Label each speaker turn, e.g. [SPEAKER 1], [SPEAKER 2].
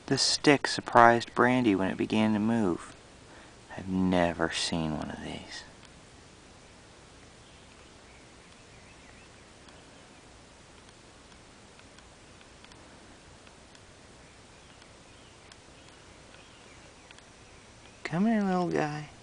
[SPEAKER 1] This stick surprised Brandy when it began to move. I've never seen one of these. Come here, little guy.